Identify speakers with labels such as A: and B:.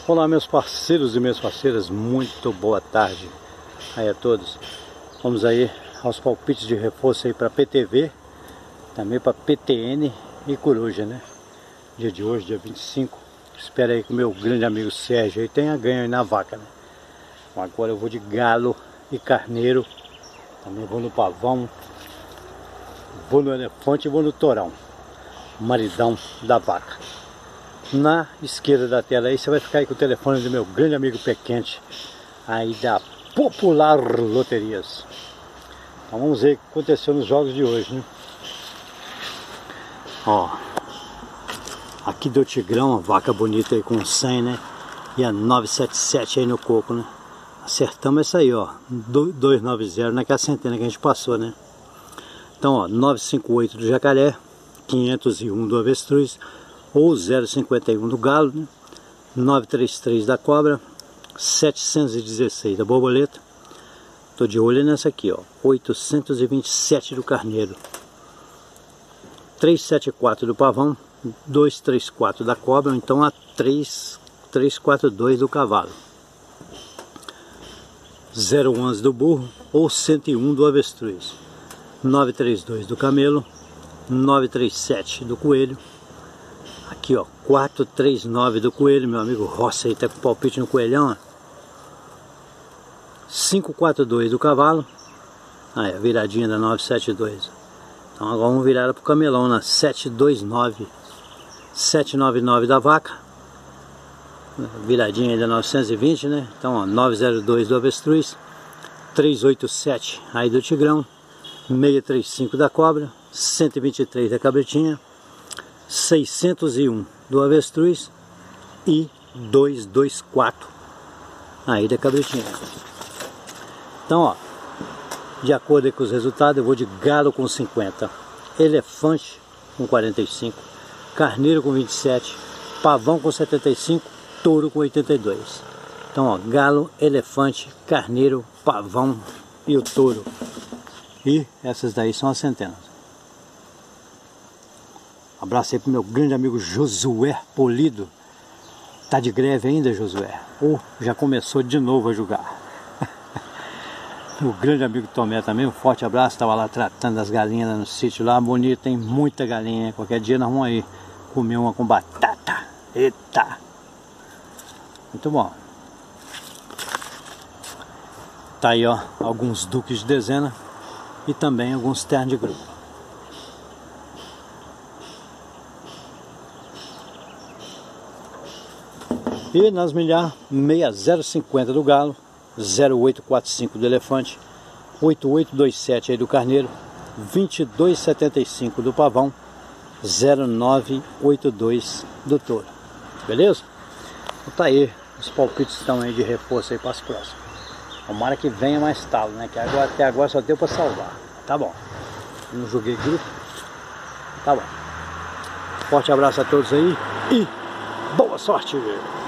A: Olá, meus parceiros e minhas parceiras, muito boa tarde aí a todos. Vamos aí aos palpites de reforço aí para PTV, também para PTN e Coruja, né? Dia de hoje, dia 25. Espero aí que o meu grande amigo Sérgio aí tenha ganho aí na vaca, né? Agora eu vou de galo e carneiro, também vou no pavão, vou no elefante e vou no tourão, maridão da vaca. Na esquerda da tela aí você vai ficar aí com o telefone do meu grande amigo Pé Quente, aí da Popular Loterias. Então vamos ver o que aconteceu nos jogos de hoje, né? Ó, aqui deu Tigrão, a vaca bonita aí com 100, né? E a 977 aí no coco, né? Acertamos essa aí, ó, 290, naquela centena que a gente passou, né? Então, ó, 958 do jacaré, 501 do avestruz, ou 0,51 do galo, né? 933 da cobra, 716 da borboleta. Tô de olho nessa aqui, ó, 827 do carneiro, 374 do pavão, 234 da cobra, então a 342 do cavalo, 011 do burro ou 101 do avestruz, 932 do camelo, 937 do coelho. Aqui, ó, 439 do coelho, meu amigo Rossi aí tá com palpite no coelhão, ó. 542 do cavalo. Aí, a viradinha da 972. Então agora vamos virar ela pro camelão na 729. 799 da vaca. Viradinha aí da 920, né? Então, ó, 902 do avestruz. 387 aí do tigrão. 635 da cobra. 123 da cabritinha. 601 do avestruz e 224 aí da cabritinha. Então, ó, de acordo com os resultados, eu vou de galo com 50, elefante com 45, carneiro com 27, pavão com 75, touro com 82. Então, ó, galo, elefante, carneiro, pavão e o touro. E essas daí são as centenas. Abraço aí pro meu grande amigo Josué Polido. Tá de greve ainda, Josué? Já começou de novo a jogar. O grande amigo Tomé também, um forte abraço. Tava lá tratando das galinhas lá no sítio lá, bonito, tem muita galinha. Qualquer dia nós vamos aí comer uma com batata. Eita! Muito bom. Tá aí, ó, alguns duques de dezena e também alguns ternos de grupo. E nas milhar, 6050 do galo, 0845 do elefante, 8827 aí do carneiro, 2275 do pavão, 0982 do touro. Beleza? Então tá aí, os palpites estão aí de reforço aí para as próximas. Tomara que venha mais talo, né? Que agora, até agora só deu para salvar. Tá bom. Não joguei grupo. Tá bom. Forte abraço a todos aí e boa sorte!